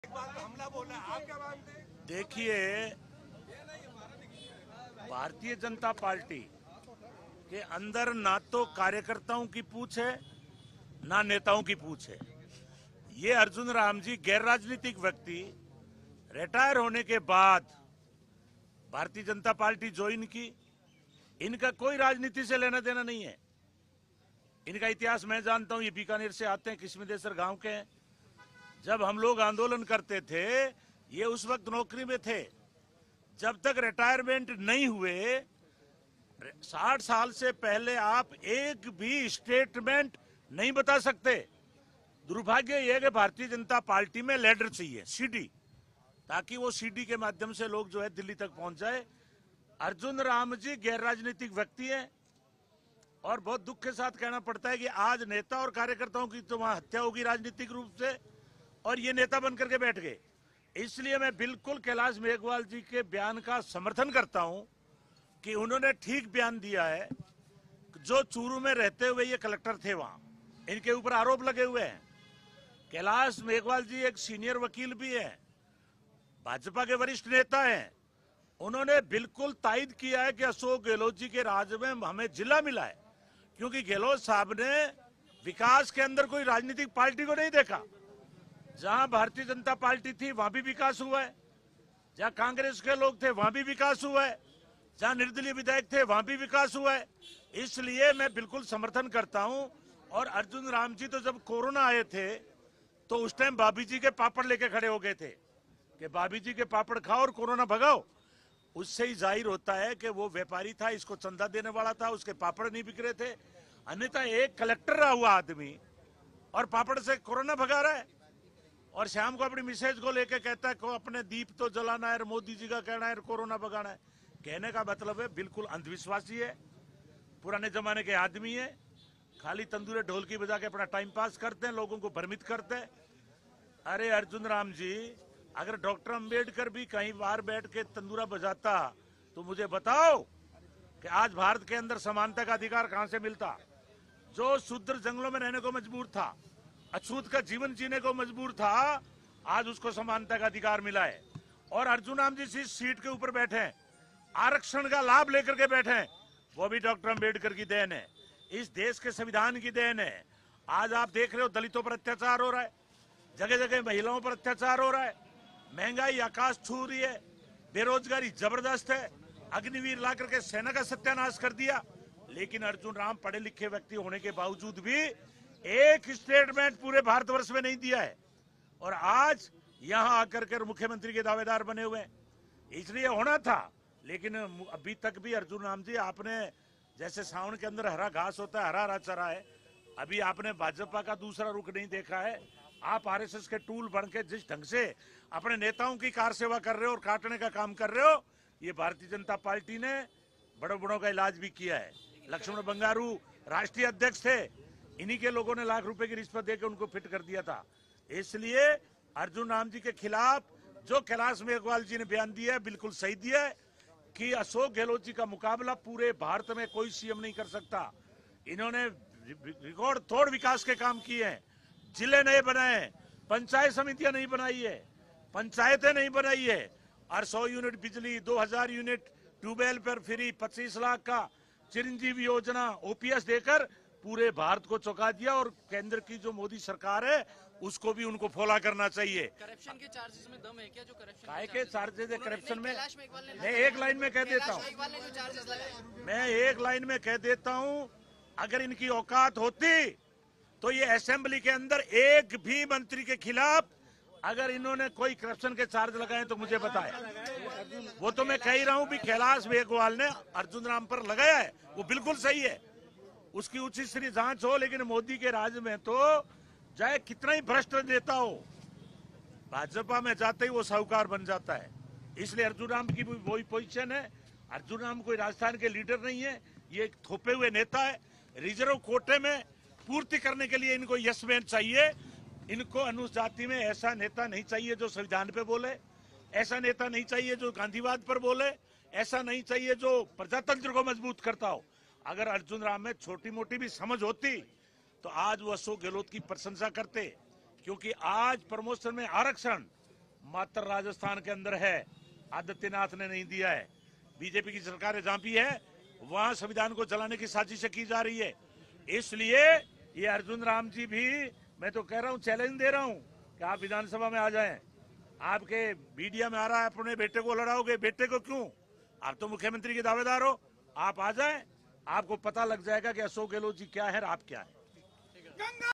हमला बोला, आप क्या मानते हैं? देखिए, भारतीय जनता पार्टी के अंदर ना तो कार्यकर्ताओं की पूछ है ना नेताओं की पूछ है। ये अर्जुन राम जी गैर राजनीतिक व्यक्ति रिटायर होने के बाद भारतीय जनता पार्टी ज्वाइन की। इनका कोई राजनीति से लेना देना नहीं है। इनका इतिहास मैं जानता हूं। ये बीकानेर से आते हैं, किस्मदेसर गांव के हैं। जब हम लोग आंदोलन करते थे, ये उस वक्त नौकरी में थे। जब तक रिटायरमेंट नहीं हुए, 60 साल से पहले आप एक भी स्टेटमेंट नहीं बता सकते। दुर्भाग्य यह है कि भारतीय जनता पार्टी में लीडर चाहिए, सीडी, ताकि वो सीडी के माध्यम से लोग जो है दिल्ली तक पहुंच जाए। अर्जुन राम जी गैर राजनीतिक व्यक्ति हैं और बहुत दुख के साथ कहना पड़ता है कि आज नेता और कार्यकर्ताओं की तो वहां हत्या होगी राजनीतिक रूप से, और ये नेता बनकर के बैठ गए। इसलिए मैं बिल्कुल कैलाश मेघवाल जी के बयान का समर्थन करता हूं कि उन्होंने ठीक बयान दिया है। जो चूरू में रहते हुए ये कलेक्टर थे, वहां इनके ऊपर आरोप लगे हुए हैं। कैलाश मेघवाल जी एक सीनियर वकील भी है, भाजपा के वरिष्ठ नेता हैं। उन्होंने बिल्कुल तायद किया है कि अशोक गहलोत जी के राज में हमें जिला मिला है, क्योंकि गहलोत साहब ने विकास के अंदर कोई राजनीतिक पार्टी को नहीं देखा। जहां भारतीय जनता पार्टी थी वहां भी विकास हुआ है, जहां कांग्रेस के लोग थे वहां भी विकास हुआ है, जहां निर्दलीय विधायक थे वहां भी विकास हुआ है। इसलिए मैं बिल्कुल समर्थन करता हूं। और अर्जुन राम जी तो जब कोरोना आए थे तो उस टाइम भाभी जी के पापड़ लेके खड़े हो गए थे कि भाभी जी के पापड़ खाओ और कोरोना भगाओ। उससे ही जाहिर होता है कि वो व्यापारी था, इसको चंदा देने वाला था, उसके पापड़ नहीं बिक रहे थे। अन्यथा एक कलेक्टर रहा हुआ आदमी और पापड़ से कोरोना भगा रहा है, और शाम को अपनी मिसेज को लेके कहता है को अपने दीप तो जलाना है, मोदी जी का कहना है कोरोना भगाना है। कहने का मतलब है बिल्कुल अंधविश्वासी है, पुराने जमाने के आदमी है, खाली तंदूरे ढोलकी बजा के अपना टाइम पास करते हैं, लोगों को भ्रमित करते हैं। अरे अर्जुन राम जी, अगर डॉक्टर अंबेडकर भी कहीं बाहर बैठ के तंदूरा बजाता तो मुझे बताओ कि आज भारत के अंदर समानता का अधिकार कहां से मिलता। जो शूद्र जंगलों में रहने को मजबूर था, अछूत का जीवन जीने को मजबूर था, आज उसको समानता का अधिकार मिला है। और अर्जुन राम जी जिस सीट के ऊपर बैठे हैं, आरक्षण का लाभ लेकर के बैठे हैं, वो भी डॉक्टर अंबेडकर की देन है, इस देश के संविधान की देन है। आज आप देख रहे हो दलितों पर अत्याचार हो रहा है, जगह जगह महिलाओं पर अत्याचार हो रहा है, महंगाई आकाश छू रही है, बेरोजगारी जबरदस्त है। अग्निवीर ला करके सेना का सत्यानाश कर दिया। लेकिन अर्जुन राम पढ़े लिखे व्यक्ति होने के बावजूद भी एक स्टेटमेंट पूरे भारतवर्ष में नहीं दिया है, और आज यहां आकर के मुख्यमंत्री के दावेदार बने हुए हैं। इसलिए होना था, लेकिन अभी तक भी अर्जुन राम जी, आपने जैसे सावन के अंदर हरा घास होता है, हरा हरा चरा है, अभी आपने भाजपा का दूसरा रुख नहीं देखा है। आप आरएसएस के टूल बन के जिस ढंग से अपने नेताओं की कार सेवा कर रहे हो और काटने का काम कर रहे हो, ये भारतीय जनता पार्टी ने बड़ों बड़ों का इलाज भी किया है। लक्ष्मण बंगारू राष्ट्रीय अध्यक्ष थे, इन्हीं के लोगों ने लाख रुपए की रिश्वत देकर उनको फिट कर दिया था। इसलिए अर्जुन राम जी के खिलाफ जो कैलाश मेघवाल जी ने बयान दिया है, बिल्कुल सही दिया है कि अशोक गहलोत जी का मुकाबला पूरे भारत में कोई सीएम नहीं कर सकता। इन्होंने रिकॉर्ड तोड़ विकास के काम किए हैं, जिले नए बनाए हैं, पंचायत समितियां नहीं बनाई है, पंचायतें नहीं बनाई है, और 100 यूनिट बिजली, 2000 यूनिट ट्यूबवेल पर फ्री, 25 लाख का चिरंजीवी योजना, ओपीएस देकर पूरे भारत को चौंका दिया। और केंद्र की जो मोदी सरकार है उसको भी उनको फॉलो करना चाहिए। करप्शन के चार्जेस में दम है क्या? जो करप्शन काय के चार्जेस है करप्शन में? मैं एक एक लाइन में कह देता हूँ, मैं एक लाइन में कह देता हूँ, अगर इनकी औकात होती तो ये असेंबली के अंदर एक भी मंत्री के खिलाफ अगर इन्होंने कोई करप्शन के चार्ज लगाए तो मुझे बताए। वो तो मैं कह ही रहा हूं भी कैलाश मेघवाल ने अर्जुन राम पर लगाया है, वो बिल्कुल सही है, उसकी उचित स्तरीय जांच हो। लेकिन मोदी के राज में तो चाहे कितना ही भ्रष्ट नेता हो, भाजपा में जाते ही वो साहूकार बन जाता है। इसलिए अर्जुन राम की वही पोजीशन है। अर्जुन राम कोई राजस्थान के लीडर नहीं है, ये एक थोपे हुए नेता है। रिजर्व कोटे में पूर्ति करने के लिए इनको यस मैन चाहिए। इनको अनुजाति में ऐसा नेता नहीं चाहिए जो संविधान पे बोले, ऐसा नेता नहीं चाहिए जो गांधीवाद पर बोले, ऐसा नहीं चाहिए जो प्रजातंत्र को मजबूत करता हो। अगर अर्जुन राम में छोटी मोटी भी समझ होती तो आज वो अशोक गहलोत की प्रशंसा करते, क्योंकि आज प्रमोशन में आरक्षण मात्र राजस्थान के अंदर है, आदित्यनाथ ने नहीं दिया है। बीजेपी की सरकार जहां भी है वहां संविधान को चलाने की साजिश की जा रही है। इसलिए ये अर्जुन राम जी भी, मैं तो कह रहा हूं, चैलेंज दे रहा हूं कि आप विधानसभा में आ जाएं। आपके मीडिया में आ रहा है अपने बेटे को लड़ाओगे, बेटे को क्यों? आप तो मुख्यमंत्री के दावेदार हो, आप आ जाएं, आपको पता लग जाएगा कि अशोक गहलोत जी क्या है और आप क्या है।